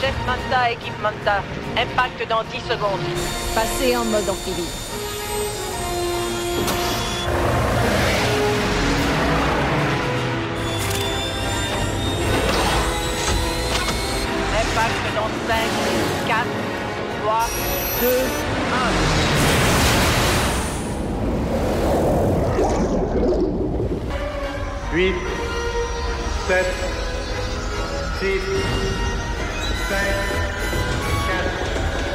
Chef Manta, équipe Manta. Impact dans 10 secondes. Passez en mode amphibie. Impact dans 5, 4, 3, 2, 1. 8, 7, 6, 5, 4.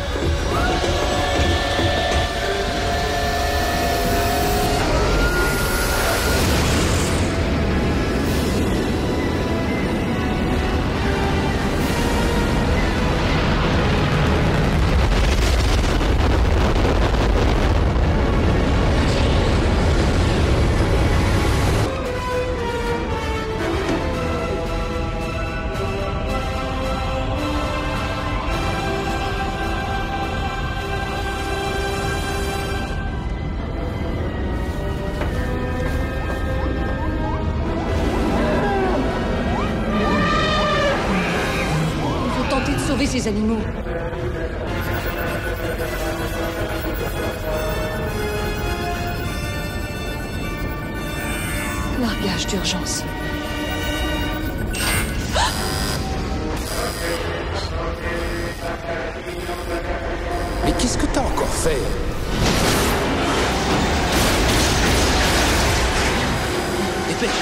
Sauver ces animaux. Largage d'urgence. Mais qu'est-ce que t'as encore fait? Dépêche!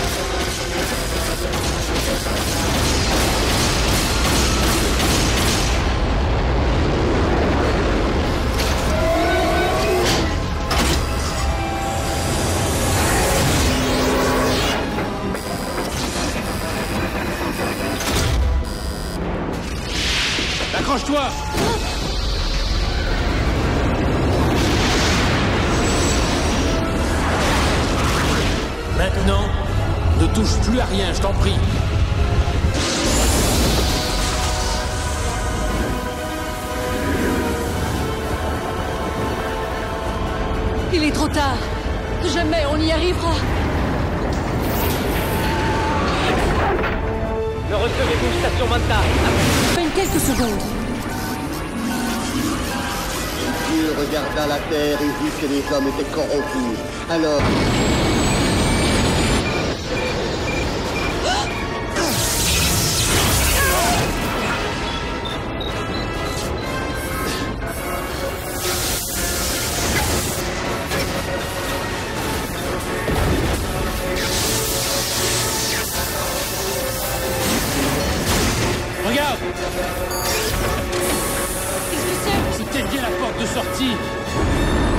Accroche-toi! Maintenant, ne touche plus à rien, je t'en prie. Il est trop tard. Jamais on y arrivera. Me recevez-vous, station Manta? À peine quelques secondes. Dieu regarda la terre et vit que les hommes étaient corrompus. Alors... Regarde! Qu'est-ce que c'est? C'était bien la porte de sortie!